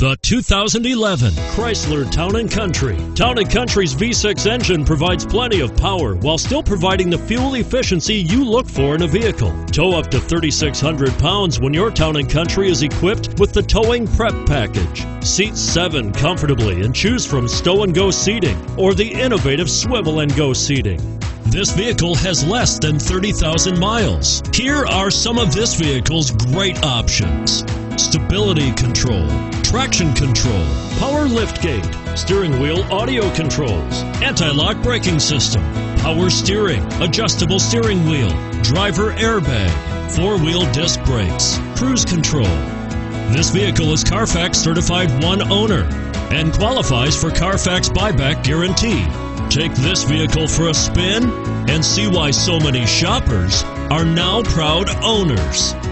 The 2011 Chrysler Town & Country. Town & Country's V6 engine provides plenty of power while still providing the fuel efficiency you look for in a vehicle. Tow up to 3,600 pounds when your Town & Country is equipped with the Towing Prep Package. Seat 7 comfortably and choose from stow and go seating or the innovative swivel and go seating. This vehicle has less than 30,000 miles. Here are some of this vehicle's great options: stability control, traction control, power liftgate, steering wheel audio controls, anti-lock braking system, power steering, adjustable steering wheel, driver airbag, four-wheel disc brakes, cruise control. This vehicle is Carfax certified one owner and qualifies for Carfax buyback guarantee. Take this vehicle for a spin and see why so many shoppers are now proud owners.